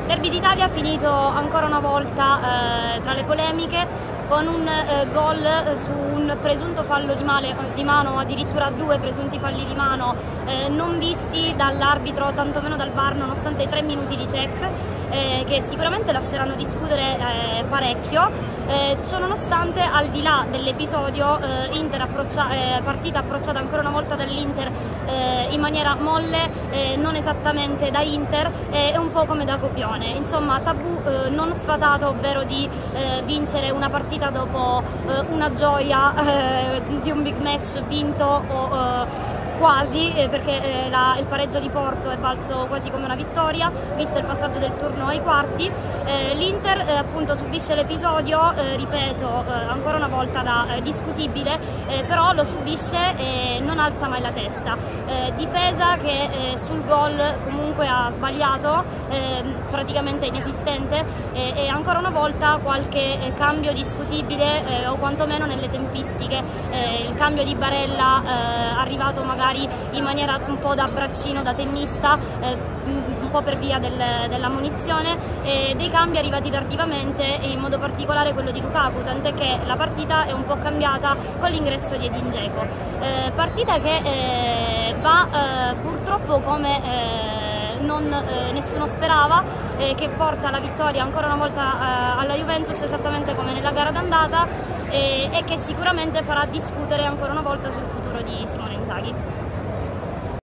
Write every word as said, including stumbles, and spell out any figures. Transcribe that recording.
Derby d'Italia finito ancora una volta eh, tra le polemiche con un eh, gol eh, su un presunto fallo di, male, di mano, addirittura due presunti falli di mano eh, non visti dall'arbitro, tantomeno dal V A R, nonostante i tre minuti di check, eh, che sicuramente lasceranno discutere eh, parecchio. Eh, ciononostante, al di là dell'episodio, eh, Inter approccia, eh, partita approcciata ancora una volta dall'Inter eh, in maniera molle, eh, non esattamente da Inter, e eh, un po' come da copione. Insomma, tabù eh, non sfatato, ovvero di eh, vincere una partita dopo eh, una gioia eh, di un big match vinto o eh, quasi, eh, perché eh, la, il pareggio di Porto è valso quasi come una vittoria, visto il passaggio del turno ai quarti. Eh, L'Inter eh, appunto subisce l'episodio, eh, ripeto, eh, ancora una volta da eh, discutibile, eh, però lo subisce e non alza mai la testa. Eh, difesa che eh, sul gol comunque ha sbagliato, eh, praticamente inesistente, eh, e ancora una volta qualche eh, cambio discutibile, eh, o quantomeno nelle tempistiche. Eh, il cambio di Barella eh, arrivato magari in maniera un po' da braccino, da tennista, eh, un po' per via del, della munizione, e dei cambi arrivati tardivamente, e in modo particolare quello di Lukaku, tant'è che la partita è un po' cambiata con l'ingresso di Edin Dzeko. Eh, partita che eh, va eh, purtroppo come eh, non, eh, nessuno sperava, eh, che porta la vittoria ancora una volta eh, alla Juventus, esattamente come nella gara d'andata, eh, e che sicuramente farà discutere ancora una volta sul futuro di Simone Inzaghi.